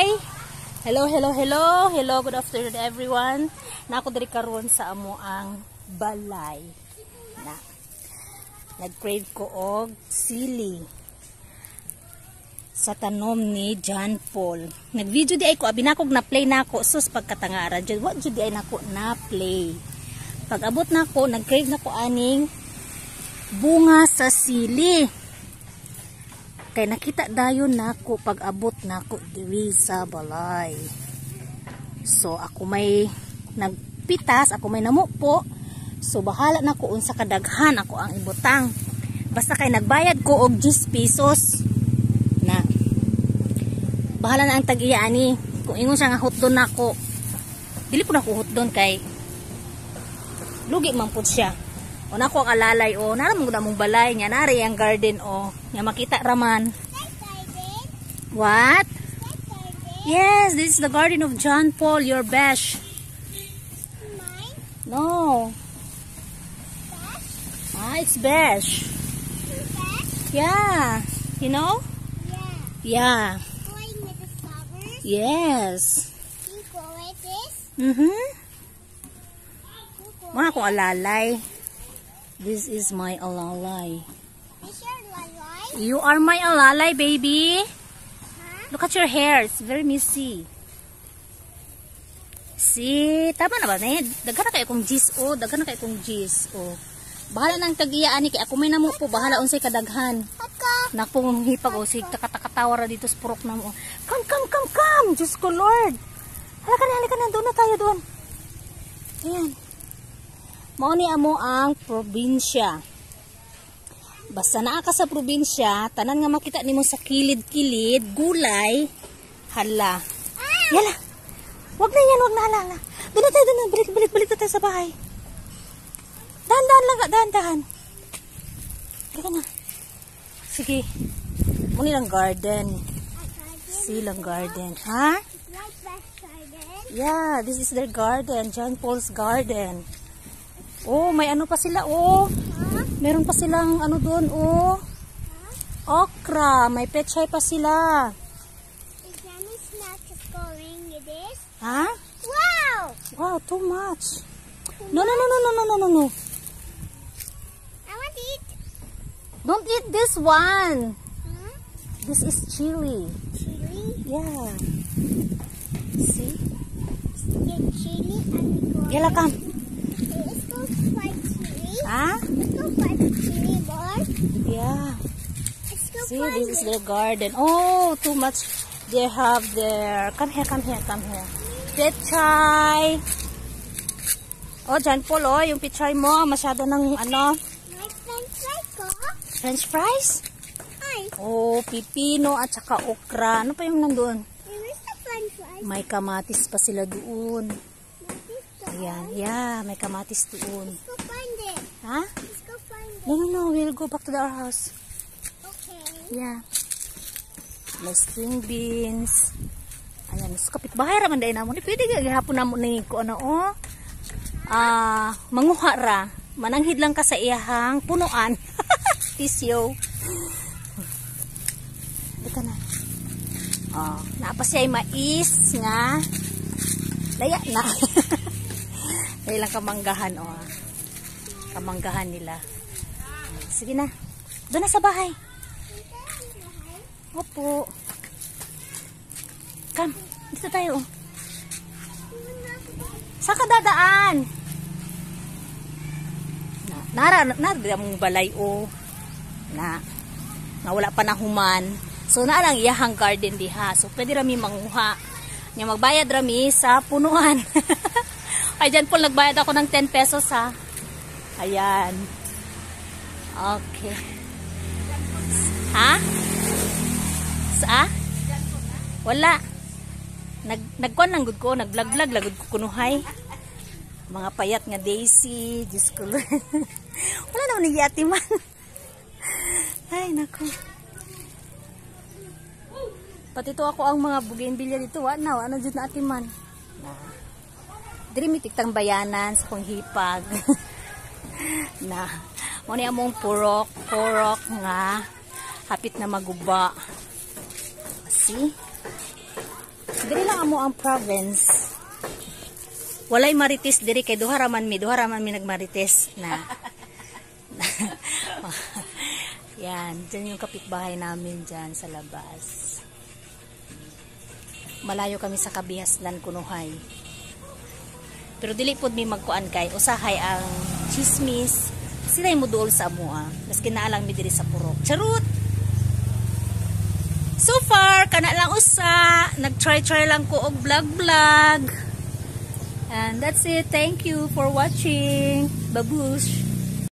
Hi! Hello, hello, hello. Hello, good afternoon everyone. Na ako diri karon sa amo ang balay. Na nag-crave ko og sili sa tanom ni John Paul. Nag-video di ay ko abinakog na play nako sus pagkatangaran jud. What jud di ay nako na play. Pag abot nako, nag-crave nako aning bunga sa sili. Kay nakita dayon nako pag abot nako diri sa balay. So ako may nagpitas, ako may namupo. So bahala nako unsa kadaghan ako ang ibutang. Basta kay nagbayad ko og 10 pesos. Na bahala na ang tag-iya ani. Kung ingon siya nga hutdon nako. Dili po nako hutdon kay lugi man pud siya. O nako ang alalay o naramong na mong balay nga nari ang garden o nga makita raman. What? Yes, this is the garden of John Paul, your besh. Mine? No. Besh? Ah, it's besh. Besh? Yeah. You know? Yeah. Yeah. Going with the flowers? Yes. You go with this? Mhm. You go Mga akong alalay. This is my alalay. Is your lalai? You are my alalay, baby. Huh? Look at your hair. It's very messy. See? Tama na ba? Daghan na kayo kong jis. Oh, daghan na kayo kong jis. Oh. Bahala nang tag-iya ani kay ako may namo po. Bahala unsay kadaghan. Paka. Nakpong hipag o. Sige, katakatawa ra dito sa purok na mo. Come, come, come, come. Diyos ko, Lord. Halika na. Doon na tayo doon. Ayan. Mao ni amo ang probinsya. Basta naa ka sa probinsya, tanan nga makita nimo sa kilid-kilid, gulay, hala. Yala. Wag na yan, hala. Doon na tayo, balik na tayo sa bahay. Dahan. Halika na. Sige. Muna lang garden. Silang garden. Ha? Like Besh garden? Yeah, this is their garden. John Paul's garden. Oh, may ano pa sila, oh. Huh? Meron pa silang ano doon, oh. Okra. May pechay pa sila. Is Jenny's not going with this? Ha? Wow! Wow, too much. No. I want to eat. Don't eat this one. Huh? This is chili. Chili? Yeah. See? Get chili and go. Yala, come. Let's go find chili. Ha? Let's go find chili bar. Yeah. Let's go See, find this is it. their garden. Oh, too much. They have their... Come here. Pechay. Oh, John Paul, oh, yung pechay mo, masyado ng ano, My french fries ko. French fries? Hi. Oh, pipino at saka okra. Ano pa yung nandun? Where's the french fries? May kamatis pa sila doon. Ayan, yeah, may kamatis doon. Let's go find it. Ha? Let's go find it. No, we'll go back to our house. Okay. Yeah. May string beans. Ayan, so kapitbahay raman dahil namon. Pwede ka gihapon namon ni ko ano, oh. Manguha ra. Mananghid lang ka sa iyahang punuan. Tisyo. Ito na. Oh, naapa siya ay mais nga. Laya na. Dahil lang kamanggahan, oh. Kamanggahan nila. Sige na. Doon na sa bahay. Opo. Come. Dito tayo, oh. Saan ka dadaan? Nara mong balay, oh. Na wala pa na human. So na lang iyahang garden diha. So pwede rami manguha. Nya magbayad rami sa punuan. Ay dyan po nagbayad ako ng 10 pesos ha. Ayan. Okay. Ha? Sa? Wala. Nagkuan lang gud ko, nagvlog lagud ko kunuhay. Mga payat nga Daisy, Diyos ko. Wala naman ni Yati man. Ay, naku. Pati ito ako ang mga bougainvillea dito. Ano dyan na atiman? Diri mi tiktang bayanan sa kong hipag. Na, mo ni among purok nga hapit na maguba. See? Diri lang amo ang province. Walay marites diri kay duha raman mi nagmarites na. Yan, dyan yung kapitbahay namin dyan sa labas. Malayo kami sa Kabihasnan, Kunuhay. Pero dili pod mi magkuan kay usahay ang chismis. Sila'y muduol sa amua. Maski naalang mi diri sa purok. Charot! So far, kana lang usa. Nag-try lang ko og vlog. And that's it. Thank you for watching. Babush!